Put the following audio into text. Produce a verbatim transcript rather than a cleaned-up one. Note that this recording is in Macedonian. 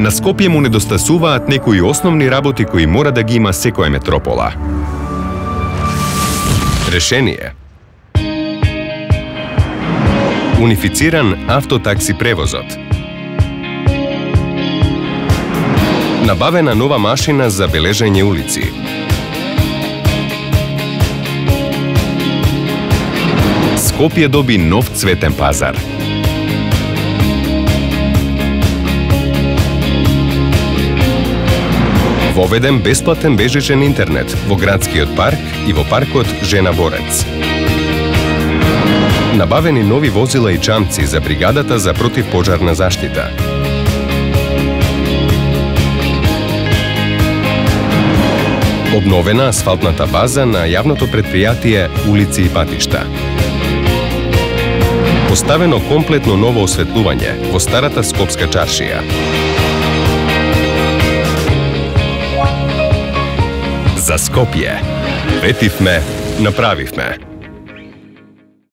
На Скопје му недостасуваат некои основни работи кои мора да ги има секоја метропола. Решение. Унифициран автотакси превозот. Набавена нова машина за бележење улици. Скопје доби нов цветен пазар. Воведен бесплатен бежичен интернет во градскиот парк и во паркот Жена Борец. Набавени нови возила и чамци за бригадата за противпожарна заштита. Обновена асфалтната база на јавното предпријатие Улици и патишта. Поставено комплетно ново осветлување во старата скопска чаршија. За Скопје. Ветивме, направивме.